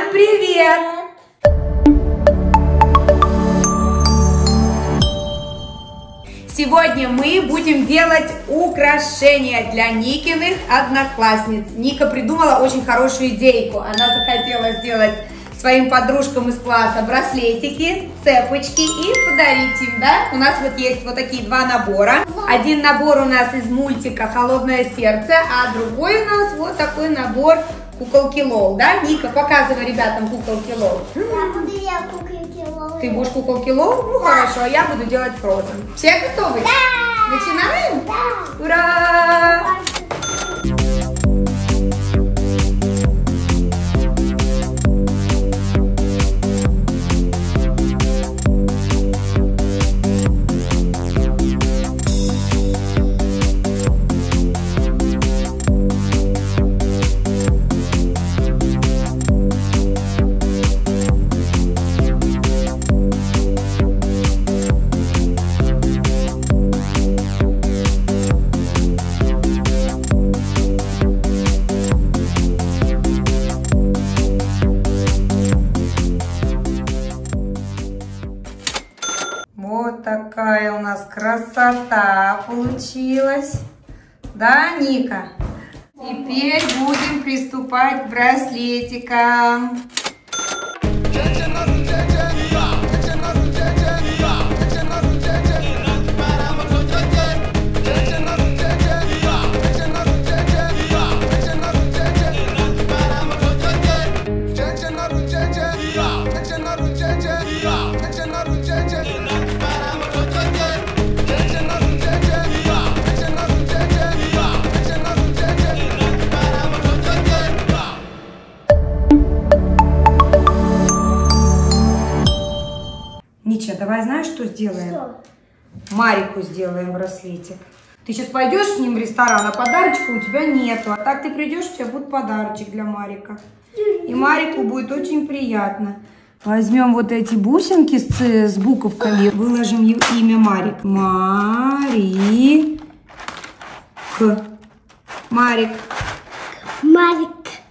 Всем привет! Сегодня мы будем делать украшения для Никиных одноклассниц. Ника придумала очень хорошую идейку. Она захотела сделать своим подружкам из класса браслетики, цепочки и подарить им, да? У нас вот есть вот такие два набора. Один набор у нас из мультика «Холодное сердце», а другой у нас вот такой набор куколки Лол, да? Ника, показывай ребятам куколки Лол. Я буду делать куколки Лол. Ты будешь куколки Лол? Ну хорошо, а я буду делать Фрозен. Все готовы? Да! Начинаем? Да! Ура! Вот такая у нас красота получилась. Да, Ника? Теперь будем приступать к браслетикам. Нича, давай знаешь, что сделаем? Что? Марику сделаем браслетик. Ты сейчас пойдешь с ним в ресторан, а подарочка у тебя нету. А так ты придешь, у тебя будет подарочек для Марика. И Марику будет очень приятно. Возьмем вот эти бусинки с буковками, выложим имя Марик. Марик. Марик. Марик.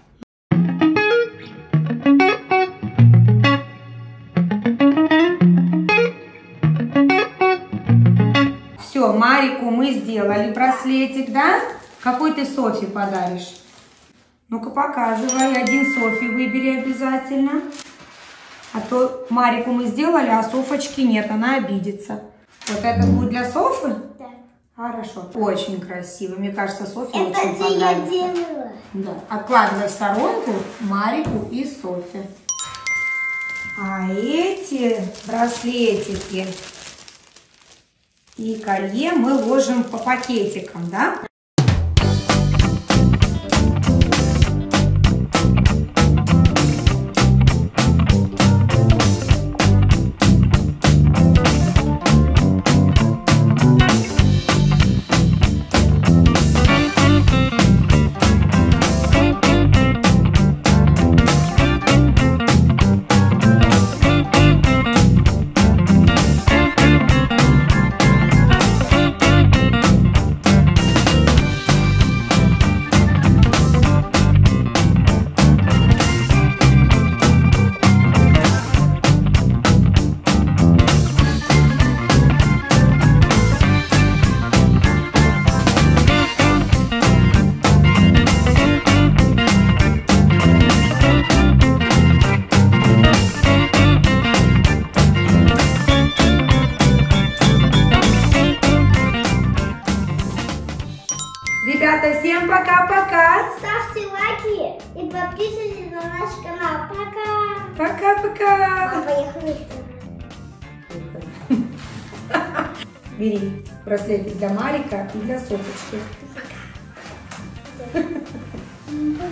Все, Марику мы сделали браслетик, да? Какой ты Софи подаришь? Ну-ка показывай, один Софи выбери обязательно. А то Марику мы сделали, а Софочки нет, она обидится. Вот это будет для Софы? Да. Хорошо. Очень красиво. Мне кажется, Софи Это очень где я понравится. делала? Да. Откладывай в сторонку Марику и Софи. А эти браслетики и колье мы ложим по пакетикам, да? Ребята, всем пока-пока. Ставьте лайки и подписывайтесь на наш канал. Пока. Пока-пока. Мама, поехали. Бери браслетик для Марика и для Софочки. Пока.